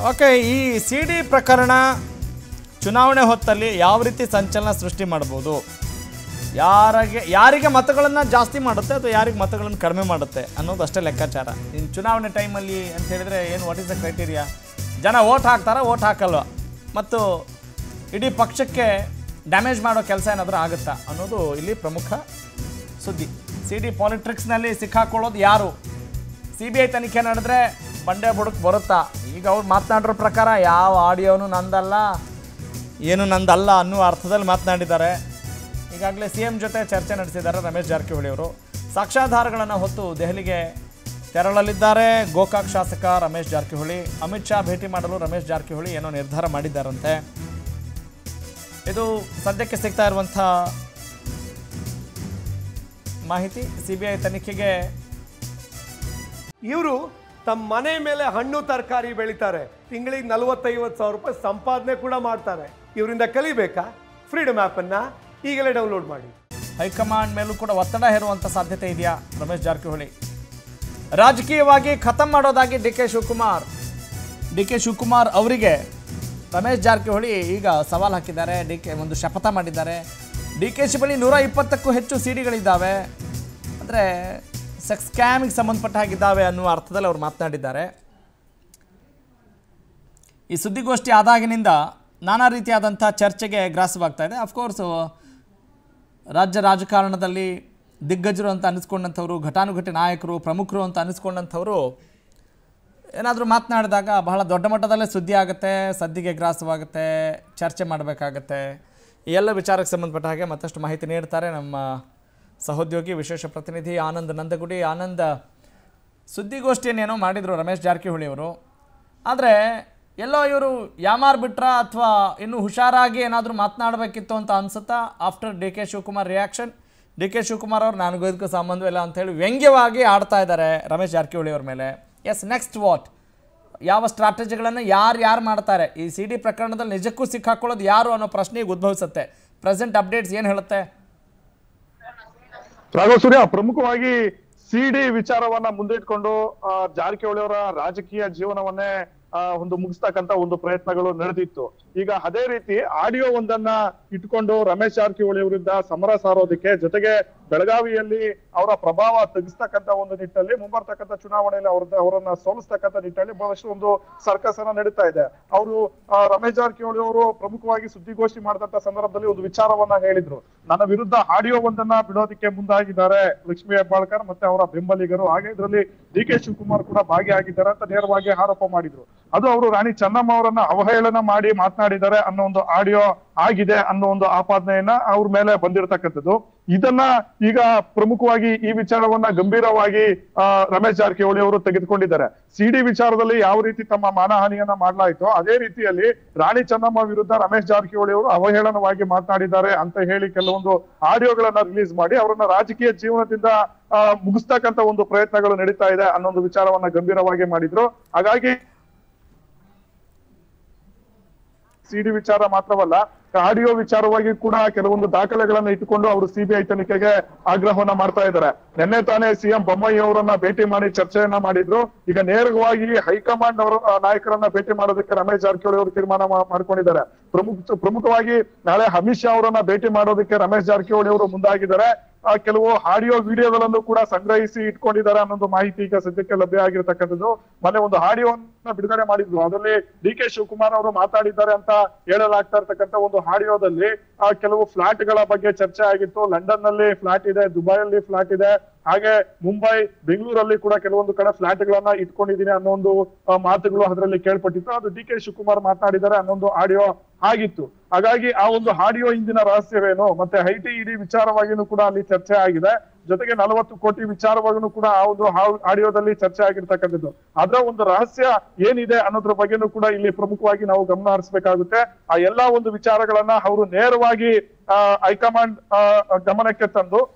Okay, ಈ C D ಪ್ರಕರಣ ಚುನಾವಣೆ ಹೊತ್ತಲ್ಲಿ ಯಾವ ರೀತಿ ಸಂಚಲನ ಸೃಷ್ಟಿ ಮಾಡ್ಬೋದು, ಯಾರಿಗೆ ಮತಗಳನ್ನು ಜಾಸ್ತಿ ಮಾಡುತ್ತೆ ಅಥವಾ ಯಾರಿಗೆ ಮತಗಳನ್ನು ಕಡಿಮೆ ಮಾಡುತ್ತೆ ಅನ್ನೋದು ಅಷ್ಟೇ ಲೆಕ್ಕಾಚಾರ. ಇನ್ನು ಚುನಾವಣೆ ಟೈಮಲ್ಲಿ ಅಂತ ಹೇಳಿದರೆ ಏನು, ವಾಟ್ ಈಸ್ ದ ಕ್ರೈಟೀರಿಯಾ? ಜನ ವೋಟ್ ಹಾಕ್ತಾರಾ, ವೋಟ್ ಹಾಕಲ್ವ, ಮತ್ತು ಇಡೀ ಪಕ್ಷಕ್ಕೆ ಡ್ಯಾಮೇಜ್ ಮಾಡೋ ಕೆಲಸ ಏನಾದರೂ ಆಗುತ್ತಾ ಅನ್ನೋದು ಇಲ್ಲಿ ಪ್ರಮುಖ ಸುದ್ದಿ. ಸಿ ಡಿ ಪಾಲಿಟಿಕ್ಸ್ನಲ್ಲಿ ಸಿಕ್ಕಾಕೊಳ್ಳೋದು ಯಾರು? CBI ತನಿಖೆ ನಡೆದ್ರೆ ಬಂಡೆ ಬುಡಕ್ಕೆ ಬರುತ್ತಾ? ಈಗ ಅವ್ರು ಮಾತನಾಡಿರೋ ಪ್ರಕಾರ ಯಾವ ಆಡಿಯೋನು ನಂದಲ್ಲ, ಏನು ನಂದಲ್ಲ ಅನ್ನೋ ಅರ್ಥದಲ್ಲಿ ಮಾತನಾಡಿದ್ದಾರೆ. ಈಗಾಗಲೇ CM ಜೊತೆ ಚರ್ಚೆ ನಡೆಸಿದ್ದಾರೆ ರಮೇಶ್ ಜಾರಕಿಹೊಳಿ ಅವರು. ಸಾಕ್ಷ್ಯಾಧಾರಗಳನ್ನು ಹೊತ್ತು ದೆಹಲಿಗೆ ತೆರಳಲಿದ್ದಾರೆ ಗೋಕಾಕ್ ಶಾಸಕ ರಮೇಶ್ ಜಾರಕಿಹೊಳಿ. ಅಮಿತ್ ಶಾ ಭೇಟಿ ಮಾಡಲು ರಮೇಶ್ ಜಾರಕಿಹೊಳಿ ಏನೋ ನಿರ್ಧಾರ ಮಾಡಿದ್ದಾರಂತೆ. ಇದು ಸದ್ಯಕ್ಕೆ ಸಿಗ್ತಾ ಇರುವಂಥ ಮಾಹಿತಿ. CBI ತನಿಖೆಗೆ ಇವರು ತಮ್ಮ ಮನೆ ಮೇಲೆ ಹಣ್ಣು ತರಕಾರಿ ಬೆಳೀತಾರೆ, ತಿಂಗಳಿಗೆ 40-50 ಸಾವಿರ ರೂಪಾಯಿ ಸಂಪಾದನೆ ಕೂಡ ಮಾಡ್ತಾರೆ. ಇವರಿಂದ ಕಲಿಬೇಕಾ? ಫ್ರೀಡಮ್ ಆ್ಯಪನ್ನು ಈಗಲೇ ಡೌನ್ಲೋಡ್ ಮಾಡಿ. ಹೈಕಮಾಂಡ್ ಮೇಲೂ ಕೂಡ ಒತ್ತಡ ಹೇರುವಂಥ ಸಾಧ್ಯತೆ ಇದೆಯಾ? ರಮೇಶ್ ಜಾರಕಿಹೊಳಿ ರಾಜಕೀಯವಾಗಿ ಖತಮ್ ಮಾಡೋದಾಗಿ ಡಿ ಕೆ ಶಿವಕುಮಾರ್ ಅವರಿಗೆ ರಮೇಶ್ ಜಾರಕಿಹೊಳಿ ಈಗ ಸವಾಲು ಹಾಕಿದ್ದಾರೆ. ಒಂದು ಶಪಥ ಮಾಡಿದ್ದಾರೆ. DKಶಿ ಬಳಿ 120ಕ್ಕೂ ಹೆಚ್ಚು ಸಿಡಿಗಳಿದ್ದಾವೆ, ಅಂದರೆ ಸೆಕ್ಸ್ ಸ್ಕ್ಯಾಮಿಗೆ ಸಂಬಂಧಪಟ್ಟ ಹಾಗಿದ್ದಾವೆ ಅನ್ನುವ ಅರ್ಥದಲ್ಲಿ ಅವರು ಮಾತನಾಡಿದ್ದಾರೆ. ಈ ಸುದ್ದಿಗೋಷ್ಠಿ ಆದಾಗಿನಿಂದ ನಾನಾ ರೀತಿಯಾದಂಥ ಚರ್ಚೆಗೆ ಗ್ರಾಸವಾಗ್ತಾ ಇದೆ. ಅಫ್ಕೋರ್ಸು ರಾಜ್ಯ ರಾಜಕಾರಣದಲ್ಲಿ ದಿಗ್ಗಜರು ಅಂತ ಅನ್ನಿಸ್ಕೊಂಡಂಥವ್ರು, ಘಟಾನುಘಟಿ ನಾಯಕರು, ಪ್ರಮುಖರು ಅಂತ ಅನ್ನಿಸ್ಕೊಂಡಂಥವರು ಏನಾದರೂ ಮಾತನಾಡಿದಾಗ ಬಹಳ ದೊಡ್ಡ ಮಟ್ಟದಲ್ಲೇ ಸುದ್ದಿ ಆಗುತ್ತೆ, ಸದ್ದಿಗೆ ಗ್ರಾಸವಾಗುತ್ತೆ, ಚರ್ಚೆ ಮಾಡಬೇಕಾಗತ್ತೆ. ಈ ಎಲ್ಲ ವಿಚಾರಕ್ಕೆ ಸಂಬಂಧಪಟ್ಟ ಹಾಗೆ ಮತ್ತಷ್ಟು ಮಾಹಿತಿ ನೀಡ್ತಾರೆ ನಮ್ಮ ಸಹೋದ್ಯೋಗಿ ವಿಶೇಷ ಪ್ರತಿನಿಧಿ ಆನಂದ್ ನಂದಗುಡಿ. ಆನಂದ್, ಸುದ್ದಿಗೋಷ್ಠಿಯನ್ನೇನೋ ಮಾಡಿದರು ರಮೇಶ್ ಜಾರಕಿಹೊಳಿ ಅವರು, ಆದರೆ ಎಲ್ಲೋ ಇವರು ಯಾಮಾರ್ ಬಿಟ್ರಾ ಅಥವಾ ಇನ್ನೂ ಹುಷಾರಾಗಿ ಏನಾದರೂ ಮಾತನಾಡಬೇಕಿತ್ತು ಅಂತ ಅನಿಸುತ್ತಾ? After DK Shivakumar reaction, DK Shivakumar ಅವರು ನನಗೂ ಇದಕ್ಕೂ ಸಂಬಂಧವಿಲ್ಲ ಅಂಥೇಳಿ ವ್ಯಂಗ್ಯವಾಗಿ ಆಡ್ತಾ ಇದ್ದಾರೆ ರಮೇಶ್ ಜಾರಕಿಹೊಳಿ ಅವ್ರ ಮೇಲೆ. Yes, next what? ಯಾವ ಸ್ಟ್ರಾಟಜಿಗಳನ್ನು ಯಾರು ಮಾಡ್ತಾರೆ? ಈ CD ಪ್ರಕರಣದಲ್ಲಿ ನಿಜಕ್ಕೂ ಸಿಕ್ಕಾಕೊಳ್ಳೋದು ಯಾರು ಅನ್ನೋ ಪ್ರಶ್ನೆಗೆ ಉದ್ಭವಿಸುತ್ತೆ. ಪ್ರೆಸೆಂಟ್ ಅಪ್ಡೇಟ್ಸ್ ಏನು ಹೇಳುತ್ತೆ? ರಾಘವ್ ಸೂರ್ಯ, ಪ್ರಮುಖವಾಗಿ CD ವಿಚಾರವನ್ನ ಮುಂದಿಟ್ಕೊಂಡು ಜಾರಕಿಹೊಳಿ ಅವರ ರಾಜಕೀಯ ಜೀವನವನ್ನೇ ಒಂದು ಮುಗಿಸ್ತಕ್ಕಂತ ಒಂದು ಪ್ರಯತ್ನಗಳು ನಡೆದಿತ್ತು. ಈಗ ಅದೇ ರೀತಿ ಆಡಿಯೋ ಒಂದನ್ನ ಇಟ್ಕೊಂಡು ರಮೇಶ್ ಜಾರಕಿಹೊಳಿ ಅವರಿಂದ ಸಮರ ಸಾರೋದಕ್ಕೆ, ಜೊತೆಗೆ ಬೆಳಗಾವಿಯಲ್ಲಿ ಅವರ ಪ್ರಭಾವ ತಗ್ಗಿಸ್ತಕ್ಕಂತ ಒಂದು ನಿಟ್ಟಲ್ಲಿ, ಮುಂಬರ್ತಕ್ಕಂಥ ಚುನಾವಣೆಯಲ್ಲಿ ಅವರನ್ನ ಸೋಲಿಸ್ತಕ್ಕಂಥ ನಿಟ್ಟಲ್ಲಿ ಬಹಳಷ್ಟು ಒಂದು ಸರ್ಕಸ್ ಅನ್ನ ನಡೀತಾ ಇದೆ. ಅವರು ರಮೇಶ್ ಜಾರಕಿಹೊಳಿ ಅವರು ಪ್ರಮುಖವಾಗಿ ಸುದ್ದಿಗೋಷ್ಠಿ ಮಾಡಿದಂತ ಸಂದರ್ಭದಲ್ಲಿ ಒಂದು ವಿಚಾರವನ್ನ ಹೇಳಿದ್ರು. ನನ್ನ ವಿರುದ್ಧ ಆಡಿಯೋ ಒಂದನ್ನ ಬಿಡೋದಕ್ಕೆ ಮುಂದಾಗಿದ್ದಾರೆ ಲಕ್ಷ್ಮೀ ಹೆಬ್ಬಾಳ್ಕರ್ ಮತ್ತೆ ಅವರ ಬೆಂಬಲಿಗರು, ಹಾಗೆ ಇದರಲ್ಲಿ DK ಶಿವಕುಮಾರ್ ಕೂಡ ಭಾಗಿಯಾಗಿದ್ದಾರೆ ಅಂತ ನೇರವಾಗಿ ಆರೋಪ ಮಾಡಿದ್ರು. ಅದು ಅವರು ರಾಣಿ ಚೆನ್ನಮ್ಮ ಅವರನ್ನ ಅವಹೇಳನ ಮಾಡಿ ಮಾತನಾಡಿದ್ದಾರೆ ಅನ್ನೋ ಒಂದು ಆಡಿಯೋ ಆಗಿದೆ ಅನ್ನೋ ಒಂದು ಆಪಾದನೆಯನ್ನ ಅವ್ರ ಮೇಲೆ ಬಂದಿರತಕ್ಕಂಥದ್ದು. ಇದನ್ನ ಈಗ ಪ್ರಮುಖವಾಗಿ ಈ ವಿಚಾರವನ್ನ ಗಂಭೀರವಾಗಿ ರಮೇಶ್ ಜಾರಕಿಹೊಳಿ ಅವರು ತೆಗೆದುಕೊಂಡಿದ್ದಾರೆ. CD ವಿಚಾರದಲ್ಲಿ ಯಾವ ರೀತಿ ತಮ್ಮ ಮಾನಹಾನಿಯನ್ನ ಮಾಡಲಾಯಿತೋ ಅದೇ ರೀತಿಯಲ್ಲಿ ರಾಣಿ ಚೆನ್ನಮ್ಮ ವಿರುದ್ಧ ರಮೇಶ್ ಜಾರಕಿಹೊಳಿ ಅವರು ಅವಹೇಳನವಾಗಿ ಮಾತನಾಡಿದ್ದಾರೆ ಅಂತ ಹೇಳಿ ಕೆಲವೊಂದು ಆಡಿಯೋಗಳನ್ನ ರಿಲೀಸ್ ಮಾಡಿ ಅವರನ್ನ ರಾಜಕೀಯ ಜೀವನದಿಂದ ಮುಗಿಸ್ತಕ್ಕಂತ ಒಂದು ಪ್ರಯತ್ನಗಳು ನಡೀತಾ ಇದೆ ಅನ್ನೋ ಒಂದು ವಿಚಾರವನ್ನ ಗಂಭೀರವಾಗಿ ಮಾಡಿದ್ರು. ಹಾಗಾಗಿ CD ವಿಚಾರ ಮಾತ್ರವಲ್ಲ, ಆಡಿಯೋ ವಿಚಾರವಾಗಿ ಕೂಡ ಕೆಲವೊಂದು ದಾಖಲೆಗಳನ್ನ ಇಟ್ಟುಕೊಂಡು ಅವರು CBI ತನಿಖೆಗೆ ಆಗ್ರಹವನ್ನ ಮಾಡ್ತಾ ಇದ್ದಾರೆ. ನಿನ್ನೆ ತಾನೇ CM ಬೊಮ್ಮಾಯಿ ಅವರನ್ನ ಭೇಟಿ ಮಾಡಿ ಚರ್ಚೆಯನ್ನ ಮಾಡಿದ್ರು. ಈಗ ನೇರವಾಗಿ ಹೈಕಮಾಂಡ್ ಅವರ ನಾಯಕರನ್ನ ಭೇಟಿ ಮಾಡೋದಕ್ಕೆ ರಮೇಶ್ ಜಾರಕಿಹೊಳಿ ಅವರು ತೀರ್ಮಾನ ಮಾಡ್ಕೊಂಡಿದ್ದಾರೆ. ಪ್ರಮುಖವಾಗಿ ನಾಳೆ ಅಮಿತ್ ಶಾ ಅವರನ್ನ ಭೇಟಿ ಮಾಡೋದಕ್ಕೆ ರಮೇಶ್ ಜಾರಕಿಹೊಳಿ ಅವರು ಮುಂದಾಗಿದ್ದಾರೆ. ಕೆಲವು ಆಡಿಯೋ ವಿಡಿಯೋಗಳನ್ನು ಕೂಡ ಸಂಗ್ರಹಿಸಿ ಇಟ್ಕೊಂಡಿದ್ದಾರೆ ಅನ್ನೊಂದು ಮಾಹಿತಿ ಈಗ ಸದ್ಯಕ್ಕೆ ಲಭ್ಯ ಆಗಿರತಕ್ಕಂಥದ್ದು. ಮೊನ್ನೆ ಒಂದು ಆಡಿಯೋವನ್ನ ಬಿಡುಗಡೆ ಮಾಡಿದ್ರು, ಅದರಲ್ಲಿ DK ಶಿವಕುಮಾರ್ ಅವರು ಮಾತಾಡಿದ್ದಾರೆ ಅಂತ ಹೇಳಲಾಗ್ತಾ ಇರ್ತಕ್ಕಂಥ ಒಂದು ಆಡಿಯೋದಲ್ಲಿ ಕೆಲವು ಫ್ಲಾಟ್ ಗಳ ಬಗ್ಗೆ ಚರ್ಚೆ ಆಗಿತ್ತು. ಲಂಡನ್ ನಲ್ಲಿ ಫ್ಲಾಟ್ ಇದೆ, ದುಬೈಯಲ್ಲಿ ಫ್ಲಾಟ್ ಇದೆ, ಹಾಗೆ ಮುಂಬೈ, ಬೆಂಗಳೂರಲ್ಲಿ ಕೂಡ ಕೆಲವೊಂದು ಕಡೆ ಫ್ಲಾಟ್ ಗಳನ್ನ ಇಟ್ಕೊಂಡಿದ್ದೀನಿ ಅನ್ನೋ ಒಂದು ಮಾತುಗಳು ಅದರಲ್ಲಿ ಕೇಳ್ಪಟ್ಟಿತ್ತು. ಅದು DK ಶಿವಕುಮಾರ್ ಮಾತನಾಡಿದ್ದಾರೆ ಅನ್ನೊಂದು ಆಡಿಯೋ ಆಗಿತ್ತು. ಹಾಗಾಗಿ ಆ ಒಂದು ಆಡಿಯೋ ಹಿಂದಿನ ರಹಸ್ಯವೇನು, ಮತ್ತೆ IT ED ವಿಚಾರವಾಗಿನೂ ಕೂಡ ಅಲ್ಲಿ ಚರ್ಚೆ ಆಗಿದೆ. ಜೊತೆಗೆ 40 ಕೋಟಿ ವಿಚಾರವಾಗೂ ಕೂಡ ಆ ಒಂದು ಆಡಿಯೋದಲ್ಲಿ ಚರ್ಚೆ ಆಗಿರ್ತಕ್ಕಂಥದ್ದು. ಅದರ ಒಂದು ರಹಸ್ಯ ಏನಿದೆ ಅನ್ನೋದ್ರ ಬಗ್ಗೆನೂ ಕೂಡ ಇಲ್ಲಿ ಪ್ರಮುಖವಾಗಿ ನಾವು ಗಮನ ಹರಿಸಬೇಕಾಗುತ್ತೆ. ಆ ಎಲ್ಲಾ ಒಂದು ವಿಚಾರಗಳನ್ನ ಅವರು ನೇರವಾಗಿ ಹೈಕಮಾಂಡ್ ಗಮನಕ್ಕೆ ತಂದು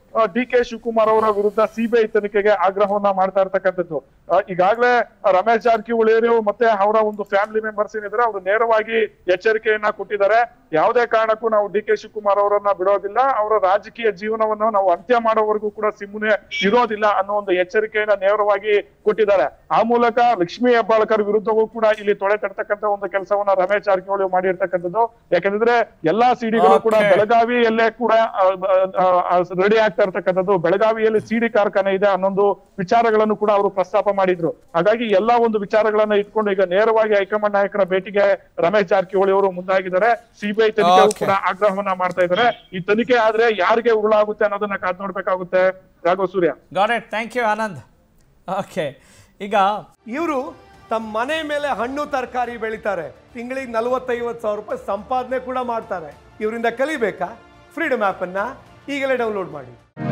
DK ಶಿವಕುಮಾರ್ ಅವರ ವಿರುದ್ಧ ಸಿಬಿಐ ತನಿಖೆಗೆ ಆಗ್ರಹವನ್ನ ಮಾಡ್ತಾ ಇರ್ತಕ್ಕಂಥದ್ದು. ಈಗಾಗಲೇ ರಮೇಶ್ ಜಾರಕಿಹೊಳಿ ಅವರು ಮತ್ತೆ ಅವರ ಒಂದು ಫ್ಯಾಮಿಲಿ ಮೆಂಬರ್ಸ್ ಏನಿದ್ದಾರೆ ಅವರು ನೇರವಾಗಿ ಎಚ್ಚರಿಕೆಯನ್ನ ಕೊಟ್ಟಿದ್ದಾರೆ. ಯಾವುದೇ ಕಾರಣಕ್ಕೂ ನಾವು DK ಶಿವಕುಮಾರ್ ಅವರನ್ನ ಬಿಡೋದಿಲ್ಲ, ಅವರ ರಾಜಕೀಯ ಜೀವನವನ್ನು ನಾವು ಅಂತ್ಯ ಮಾಡೋವರೆಗೂ ಕೂಡ ಸುಮ್ಮನೆ ಇರೋದಿಲ್ಲ ಅನ್ನೋ ಒಂದು ಎಚ್ಚರಿಕೆಯನ್ನ ನೇರವಾಗಿ ಕೊಟ್ಟಿದ್ದಾರೆ. ಆ ಮೂಲಕ ಲಕ್ಷ್ಮೀ ಹೆಬ್ಬಾಳ್ಕರ್ ವಿರುದ್ಧವೂ ಕೂಡ ಇಲ್ಲಿ ತೊಡೆ ತಡ್ತಕ್ಕಂಥ ಒಂದು ಕೆಲಸವನ್ನ ರಮೇಶ್ ಜಾರಕಿಹೊಳಿ ಮಾಡಿರ್ತಕ್ಕಂಥದ್ದು. ಯಾಕಂದ್ರೆ ಎಲ್ಲಾ ಸಿಡಿಗಳು ಕೂಡ ಬೆಳಗಾವಿಯಲ್ಲೇ ಕೂಡ ರೆಡಿ ಆಗ್ತಾ ಇರ್ತಕ್ಕಂಥದ್ದು. ಬೆಳಗಾವಿಯಲ್ಲಿ ಸಿಡಿ ಕಾರ್ಖಾನೆ ಇದೆ ಅನ್ನೊಂದು ವಿಚಾರಗಳನ್ನು ಕೂಡ ಅವರು ಪ್ರಸ್ತಾಪ ಮಾಡಿದ್ರು. ಹಾಗಾಗಿ ಎಲ್ಲಾ ಒಂದು ವಿಚಾರಗಳನ್ನ ಇಟ್ಕೊಂಡು ಈಗ ನೇರವಾಗಿ ಹೈಕಮಾಂಡ್ ನಾಯಕರ ಭೇಟಿಗೆ ರಮೇಶ್ ಜಾರಕಿಹೊಳಿ ಅವರು ಮುಂದಾಗಿದ್ದಾರೆ. ಸಿಬಿಐ ತನಿಖೆ ಕೂಡ ಆಗ್ರಹವನ್ನ ಮಾಡ್ತಾ ಇದ್ದಾರೆ. ಈ ತನಿಖೆ ಆದ್ರೆ ಯಾರಿಗೆ ಉರುಳಾಗುತ್ತೆ ಅನ್ನೋದನ್ನ ಕಾದ್ ನೋಡ್ಬೇಕಾಗುತ್ತೆ. Raghav Surya. Got it, thank you Anand. Okay, ಈಗ ಇವರು ತಮ್ಮ ಮನೆ ಮೇಲೆ ಹಣ್ಣು ತರಕಾರಿ ಬೆಳಿತಾರೆ, ತಿಂಗಳಿಗೆ 40-50 ಸಾವಿರ ರೂಪಾಯಿ ಸಂಪಾದನೆ ಕೂಡ ಮಾಡ್ತಾರೆ. ಇವರಿಂದ ಕಲಿಬೇಕಾ? ಫ್ರೀಡಮ್ ಆ್ಯಪನ್ನು ಈಗಲೇ ಡೌನ್ಲೋಡ್ ಮಾಡಿ.